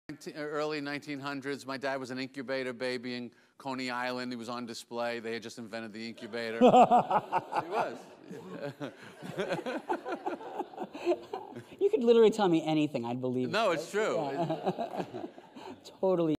Early 1900s, my dad was an incubator baby in Coney Island. He was on display. They had just invented the incubator. He was. You could literally tell me anything, I'd believe it. No, it's true. Yeah. Totally.